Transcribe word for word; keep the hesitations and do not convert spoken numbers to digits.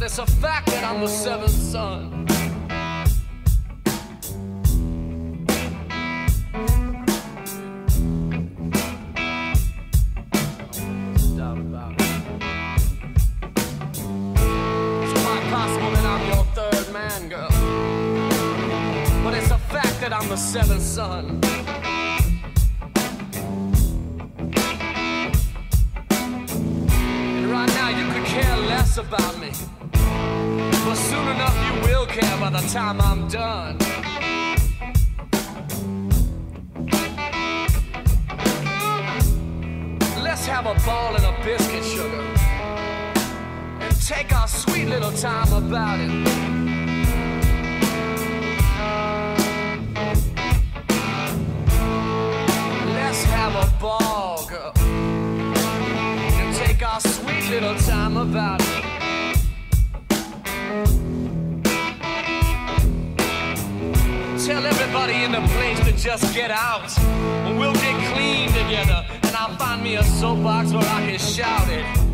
it's a fact that I'm the seventh son. Doubt about it. It's quite possible that I'm your third man, girl, but it's a fact that I'm the seventh son. Less about me, but soon enough you will care by the time I'm done. Let's have a ball and a biscuit, sugar, and take our sweet little time about it. Let's have a ball, girl, take our sweet little time about it. Tell everybody in the place to just get out, and we'll get clean together, and I'll find me a soapbox where I can shout it.